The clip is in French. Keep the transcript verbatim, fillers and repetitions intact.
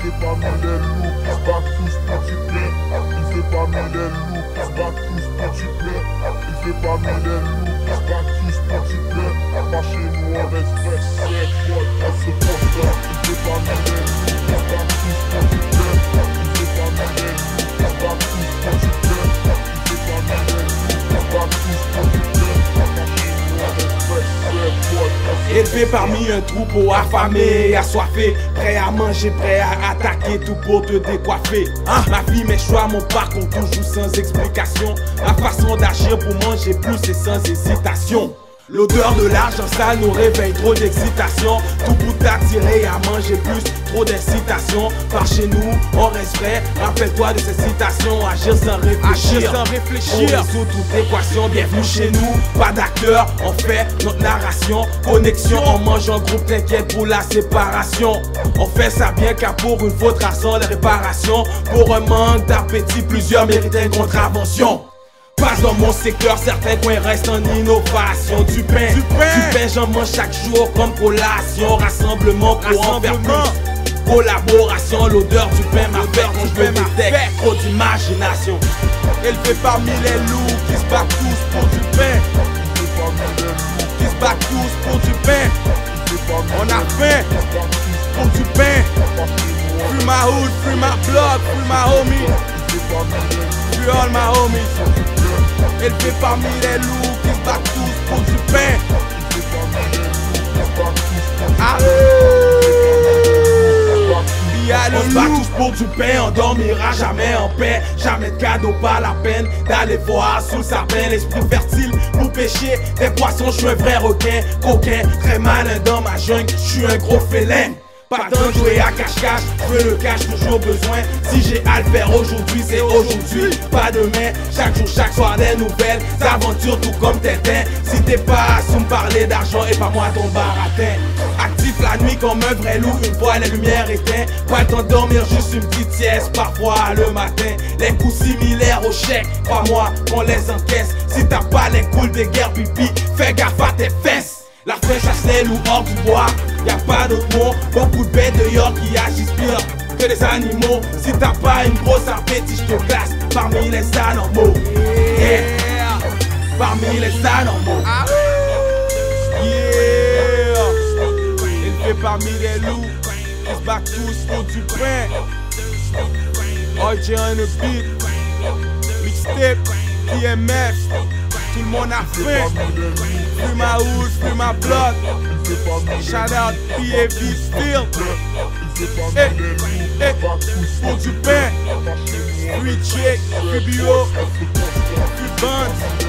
fait parmi les loups qui se battent tous pour du pain. Il fait parmi les loups qui se battent tous pour du pain. Il fait parmi les loups qui se battent tous pour du pain. Pas chez nous on respecte, c'est quoi, on se porte. Il fait parmi les loups qui se battent tous pour du pain. Il fait parmi les loups qui se battent tous pour du pain. Il fait parmi les loups qui se battent tous pour du pain. Élevé parmi un troupeau affamé et assoiffé, prêt à manger, prêt à attaquer tout pour te décoiffer. Hein? Ma vie, mes choix, mon parcours toujours sans explication. Ma façon d'agir pour manger plus et sans hésitation. L'odeur de l'argent sale nous réveille, trop d'excitation. Tout pour t'attirer à manger plus, trop d'incitation. Par chez nous, on reste prêt. Rappelle-toi de ces citations, agir sans réfléchir. Agir sans réfléchir. On résout toute équation, bienvenue chez nous. Pas d'acteur, on fait notre narration. Connexion, on mange en groupe, t'inquiète pour la séparation. On fait ça bien car pour une faute, raison de réparation. Pour un manque d'appétit, plusieurs méritent une contravention. Passe dans mon secteur, certains coins restent en innovation. Du pain, du pain, du pain j'en mange chaque jour comme collation. Rassemblement pour en faire plus. Collaboration, l'odeur du pain m'affecte. Quand je me détecte, trop d'imagination. Élevé parmi les loups qui se battent tous pour du pain. Qui se battent tous pour du pain. On a faim pour du pain. Free my hood, free my blood, free my homie. Free all my homies. Élevé parmi les loups qui se battent tous pour du pain. Allez, on se bat tous pour du pain, on dormira jamais en paix. Jamais de cadeau, pas la peine d'aller voir sous sa peine. Esprit fertile pour pêcher des poissons, je suis un vrai requin. Coquin, très malin dans ma jungle, je suis un gros félin. Pas temps de jouer à cache-cache, je veux le cash, toujours besoin. Si j'ai à le faire aujourd'hui, c'est aujourd'hui, pas demain. Chaque jour, chaque soir, des nouvelles aventures, tout comme Tintin. Si t'es pas à me parler d'argent et pas moi ton baratin. Actif la nuit comme un vrai loup, une fois les lumières éteintes. Pas le temps de dormir, juste une petite sieste, parfois le matin. Les coups similaires au chèque, crois-moi qu'on les encaisse. Si t'as pas les coups des guerres pipi, fais gaffe à tes fesses. La faim chasse les loups hors du bois, y'a pas d'autre mot. Beaucoup de bêtes dehors qui agissent pire que des animaux. Si t'as pas une grosse appétit, je te classe parmi les anormaux. Yeah. Parmi les anormaux. Yeah. Élevé parmi les loups, ils se battent tous pour du pain. O J on the beat, mixtape, T M F. Tout le monde a faim. Free my hood, free my blood. Shout out P A V still. Hey, hey, pour du pain. Free Jake, free B O, free Buns.